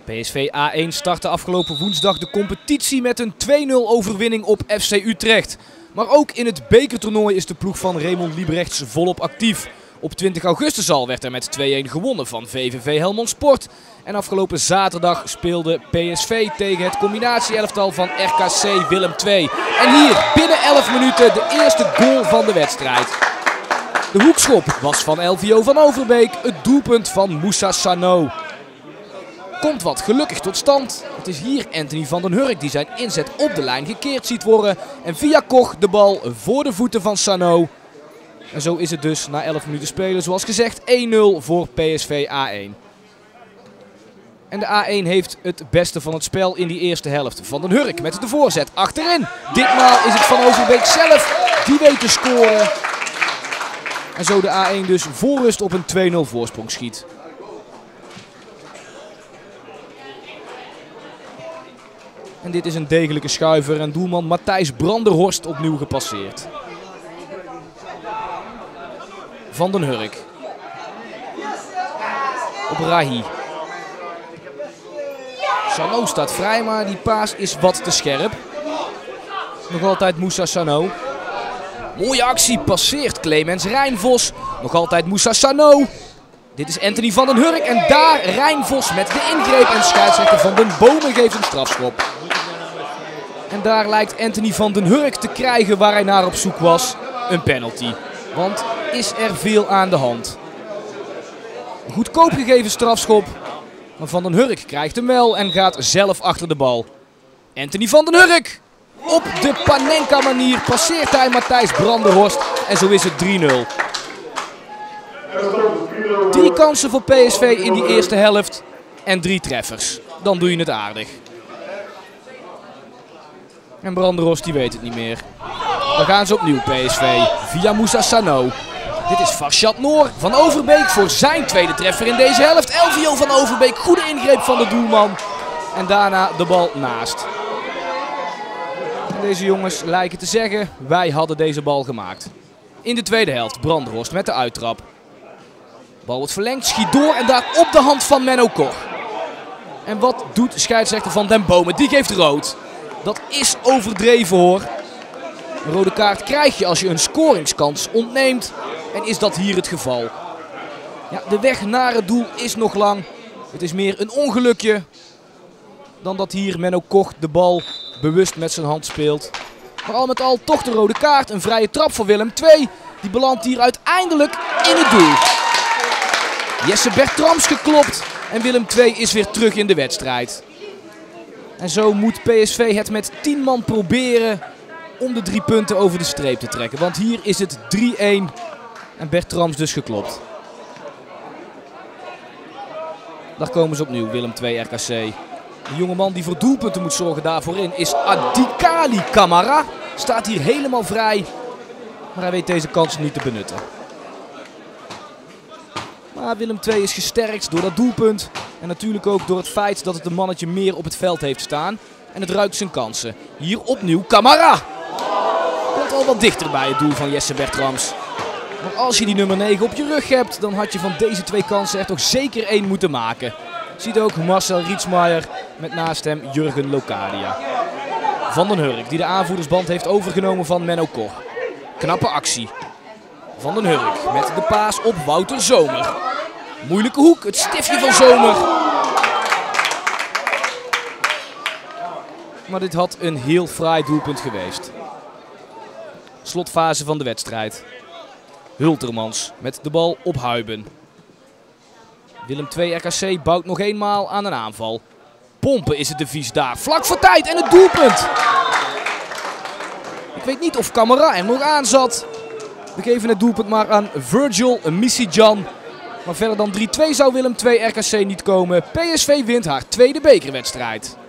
PSV A1 startte afgelopen woensdag de competitie met een 2-0 overwinning op FC Utrecht. Maar ook in het bekertoernooi is de ploeg van Raymond Liebrechts volop actief. Op 20 augustus al werd er met 2-1 gewonnen van VVV Helmond Sport. En afgelopen zaterdag speelde PSV tegen het combinatie-elftal van RKC Willem II. En hier binnen 11 minuten de eerste goal van de wedstrijd. De hoekschop was van LVO van Overbeek, het doelpunt van Moussa Sano. Komt wat gelukkig tot stand. Het is hier Anthony van den Hurk die zijn inzet op de lijn gekeerd ziet worden. En via Koch de bal voor de voeten van Sano. En zo is het dus na 11 minuten spelen zoals gezegd 1-0 voor PSV A1. En de A1 heeft het beste van het spel in die eerste helft. Van den Hurk met de voorzet achterin. Ditmaal is het Van Overbeek zelf die weet te scoren. En zo de A1 dus voor rust op een 2-0 voorsprong schiet. En dit is een degelijke schuiver en doelman Matthijs Branderhorst opnieuw gepasseerd. Van den Hurk. Op Rahi. Sano staat vrij, maar die paas is wat te scherp. Nog altijd Moussa Sano. Mooie actie, passeert Clemens Rijnvos. Nog altijd Moussa Sano. Dit is Anthony van den Hurk en daar Rijnvos met de ingreep en scheidsrechter Van den Bomen geeft een strafschop. En daar lijkt Anthony van den Hurk te krijgen waar hij naar op zoek was. Een penalty. Want is er veel aan de hand. Een goedkoop gegeven strafschop. Maar Van den Hurk krijgt hem wel en gaat zelf achter de bal. Anthony van den Hurk. Op de Panenka manier passeert hij Matthijs Branderhorst. En zo is het 3-0. 3 kansen voor PSV in die eerste helft. En 3 treffers. Dan doe je het aardig. En Branderhorst die weet het niet meer. Dan gaan ze opnieuw PSV. Via Moussa Sano. Dit is Farshad Noor van Overbeek voor zijn tweede treffer in deze helft. LVO van Overbeek. Goede ingreep van de doelman. En daarna de bal naast. En deze jongens lijken te zeggen, wij hadden deze bal gemaakt. In de tweede helft Branderhorst met de uittrap. Bal wordt verlengd, schiet door en daar op de hand van Menno Koch. En wat doet scheidsrechter Van den Bomen? Die geeft rood. Dat is overdreven hoor. Een rode kaart krijg je als je een scoringskans ontneemt. En is dat hier het geval? Ja, de weg naar het doel is nog lang. Het is meer een ongelukje dan dat hier Menno Koch de bal bewust met zijn hand speelt. Maar al met al toch de rode kaart. Een vrije trap voor Willem II. Die belandt hier uiteindelijk in het doel. Jesse Bertrams geklopt. En Willem II is weer terug in de wedstrijd. En zo moet PSV het met 10 man proberen om de 3 punten over de streep te trekken. Want hier is het 3-1 en Bertrams dus geklopt. Daar komen ze opnieuw, Willem II RKC. De jongeman die voor doelpunten moet zorgen daarvoor in is Adikali Kamara. Staat hier helemaal vrij, maar hij weet deze kans niet te benutten. Maar Willem II is gesterkt door dat doelpunt. En natuurlijk ook door het feit dat het een mannetje meer op het veld heeft staan. En het ruikt zijn kansen. Hier opnieuw Kamara. Komt al wat dichter bij het doel van Jesse Bertrams. Maar als je die nummer 9 op je rug hebt, dan had je van deze 2 kansen er toch zeker 1 moeten maken. Ziet ook Marcel Rietsmaier met naast hem Jurgen Locadia. Van den Hurk die de aanvoerdersband heeft overgenomen van Menno Koch. Knappe actie. Van den Hurk met de paas op Wouter Zomer. Moeilijke hoek, het stiftje van Zomer. Maar dit had een heel fraai doelpunt geweest. Slotfase van de wedstrijd. Hultermans met de bal op Huiben. Willem II RKC bouwt nog eenmaal aan een aanval. Pompen is het devies daar. Vlak voor tijd en het doelpunt. Ik weet niet of Kamara er nog aan zat. We geven het doelpunt maar aan Virgil Misijan. Maar verder dan 3-2 zou Willem II RKC niet komen. PSV wint haar tweede bekerwedstrijd.